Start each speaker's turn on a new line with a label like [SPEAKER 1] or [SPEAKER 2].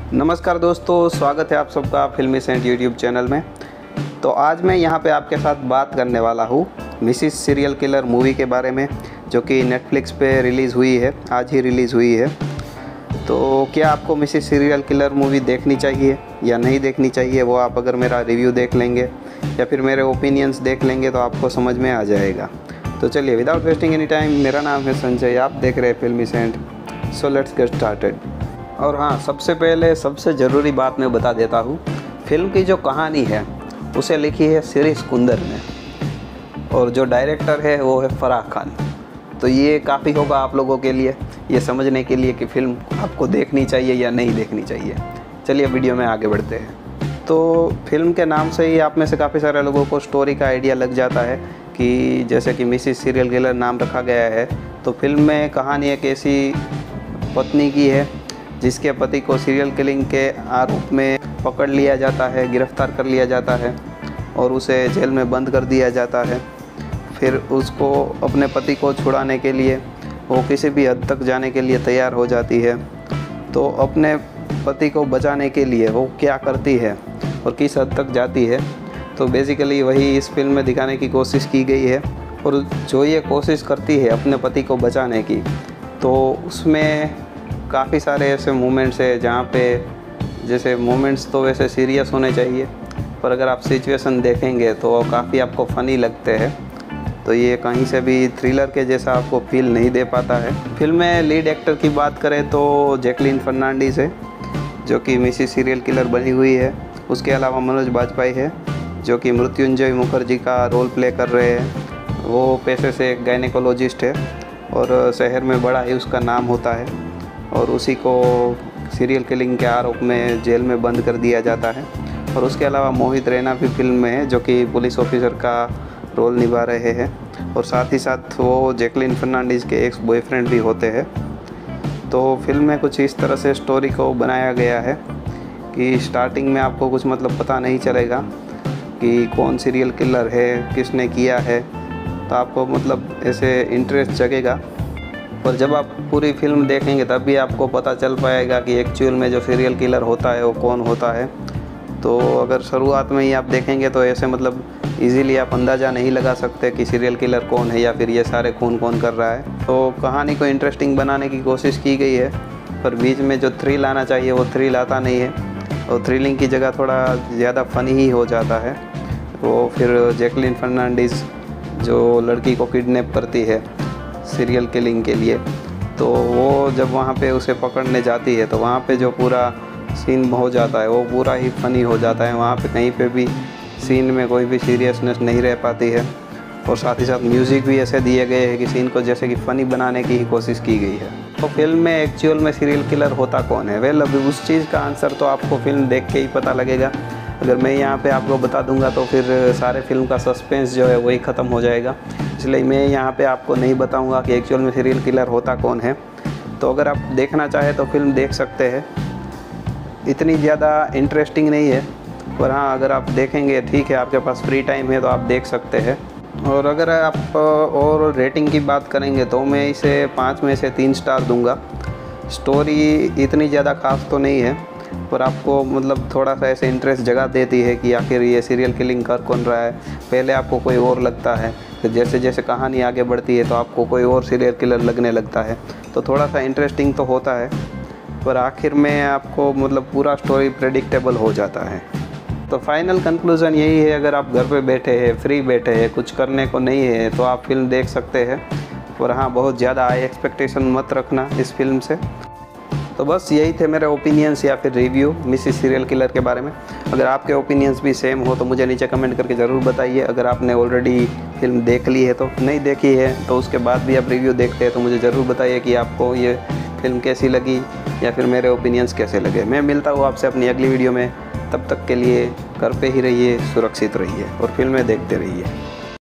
[SPEAKER 1] नमस्कार दोस्तों, स्वागत है आप सबका फिल्मी सेंट यूट्यूब चैनल में। तो आज मैं यहाँ पे आपके साथ बात करने वाला हूँ मिसेस सीरियल किलर मूवी के बारे में, जो कि नेटफ्लिक्स पे रिलीज़ हुई है, आज ही रिलीज़ हुई है। तो क्या आपको मिसेस सीरियल किलर मूवी देखनी चाहिए या नहीं देखनी चाहिए, वो आप अगर मेरा रिव्यू देख लेंगे या फिर मेरे ओपिनियंस देख लेंगे तो आपको समझ में आ जाएगा। तो चलिए, विदाउट वेस्टिंग एनी टाइम, मेरा नाम है संजय, आप देख रहे हैं फिल्मी सेंट। So let's get started. और हाँ, सबसे पहले सबसे ज़रूरी बात मैं बता देता हूँ, फिल्म की जो कहानी है उसे लिखी है शिरीष कुंदर ने, और जो डायरेक्टर है वो है फराह खान। तो ये काफ़ी होगा आप लोगों के लिए ये समझने के लिए कि फ़िल्म आपको देखनी चाहिए या नहीं देखनी चाहिए। चलिए वीडियो में आगे बढ़ते हैं। तो फिल्म के नाम से ही आप में से काफ़ी सारे लोगों को स्टोरी का आइडिया लग जाता है कि जैसे कि मिसेस सीरियल किलर नाम रखा गया है, तो फिल्म में कहानी एक ऐसी पत्नी की है जिसके पति को सीरियल किलिंग के आरोप में पकड़ लिया जाता है, गिरफ्तार कर लिया जाता है और उसे जेल में बंद कर दिया जाता है। फिर उसको अपने पति को छुड़ाने के लिए वो किसी भी हद तक जाने के लिए तैयार हो जाती है। तो अपने पति को बचाने के लिए वो क्या करती है और किस हद तक जाती है, तो बेसिकली वही इस फिल्म में दिखाने की कोशिश की गई है। और जो ये कोशिश करती है अपने पति को बचाने की, तो उसमें काफ़ी सारे ऐसे मोमेंट्स है जहाँ पे, जैसे मोमेंट्स तो वैसे सीरियस होने चाहिए, पर अगर आप सिचुएशन देखेंगे तो काफ़ी आपको फ़नी लगते हैं। तो ये कहीं से भी थ्रिलर के जैसा आपको फील नहीं दे पाता है। फिल्म में लीड एक्टर की बात करें तो जैकलीन फर्नांडीज़ है, जो कि मिसेस सीरियल किलर बनी हुई है। उसके अलावा मनोज बाजपेयी है, जो कि मृत्युंजय मुखर्जी का रोल प्ले कर रहे हैं। वो पेशे से एक गायनेकोलॉजिस्ट है और शहर में बड़ा ही उसका नाम होता है, और उसी को सीरियल किलिंग के आरोप में जेल में बंद कर दिया जाता है। और उसके अलावा मोहित रैना भी फिल्म में है, जो कि पुलिस ऑफिसर का रोल निभा रहे हैं, और साथ ही साथ वो जैकलीन फर्नांडीज़ के एक्स बॉयफ्रेंड भी होते हैं। तो फिल्म में कुछ इस तरह से स्टोरी को बनाया गया है कि स्टार्टिंग में आपको कुछ पता नहीं चलेगा कि कौन सीरियल किलर है, किसने किया है, तो आपको ऐसे इंटरेस्ट जगेगा। और जब आप पूरी फिल्म देखेंगे तब भी आपको पता चल पाएगा कि एक्चुअल में जो सीरियल किलर होता है वो कौन होता है। तो अगर शुरुआत में ही आप देखेंगे तो ऐसे इजीली आप अंदाज़ा नहीं लगा सकते कि सीरियल किलर कौन है या फिर ये सारे खून कौन कर रहा है। तो कहानी को इंटरेस्टिंग बनाने की कोशिश की गई है, पर बीच में जो थ्रिल आना चाहिए वो थ्रिल आता नहीं है, और थ्रिलिंग की जगह थोड़ा ज़्यादा फ़नी ही हो जाता है। वो फिर जैकलीन फर्नांडीज़ जो लड़की को किडनैप करती है सीरियल किलिंग के लिए, तो वो जब वहाँ पे उसे पकड़ने जाती है तो वहाँ पे जो पूरा सीन हो जाता है वो पूरा ही फ़नी हो जाता है। वहाँ पे कहीं पे भी सीन में कोई भी सीरियसनेस नहीं रह पाती है, और साथ ही साथ म्यूज़िक भी ऐसे दिए गए हैं कि सीन को जैसे कि फ़नी बनाने की ही कोशिश की गई है। तो फिल्म में एक्चुअल में सीरियल किलर होता कौन है? वेल, अभी उस चीज़ का आंसर तो आपको फिल्म देख के ही पता लगेगा। अगर मैं यहाँ पे आपको बता दूंगा तो फिर सारे फिल्म का सस्पेंस जो है वही ख़त्म हो जाएगा, इसलिए मैं यहाँ पे आपको नहीं बताऊंगा कि एक्चुअल में सीरियल किलर होता कौन है। तो अगर आप देखना चाहें तो फिल्म देख सकते हैं, इतनी ज़्यादा इंटरेस्टिंग नहीं है, पर हाँ अगर आप देखेंगे, ठीक है, आपके पास फ्री टाइम है तो आप देख सकते हैं। और अगर आप और रेटिंग की बात करेंगे तो मैं इसे 5 में से 3 स्टार दूँगा। स्टोरी इतनी ज़्यादा खास तो नहीं है, पर आपको थोड़ा सा ऐसे इंटरेस्ट जगा देती है कि आखिर ये सीरियल किलिंग कर कौन रहा है। पहले आपको कोई और लगता है, फिर जैसे जैसे कहानी आगे बढ़ती है तो आपको कोई और सीरियल किलर लगने लगता है, तो थोड़ा सा इंटरेस्टिंग तो होता है, पर आखिर में आपको पूरा स्टोरी प्रेडिक्टेबल हो जाता है। तो फाइनल कंक्लूज़न यही है, अगर आप घर पे बैठे हैं, फ्री बैठे हैं, कुछ करने को नहीं है, तो आप फिल्म देख सकते हैं। पर हाँ, बहुत ज़्यादा हाई एक्सपेक्टेशन मत रखना इस फिल्म से। तो बस यही थे मेरे ओपिनियंस या फिर रिव्यू मिसेस सीरियल किलर के बारे में। अगर आपके ओपिनियंस भी सेम हो तो मुझे नीचे कमेंट करके ज़रूर बताइए। अगर आपने ऑलरेडी फिल्म देख ली है, तो नहीं देखी है तो उसके बाद भी आप रिव्यू देखते हैं तो मुझे ज़रूर बताइए कि आपको ये फिल्म कैसी लगी या फिर मेरे ओपिनियंस कैसे लगे। मैं मिलता हूँ आपसे अपनी अगली वीडियो में, तब तक के लिए घर पे ही रहिए, सुरक्षित रहिए और फिल्में देखते रहिए।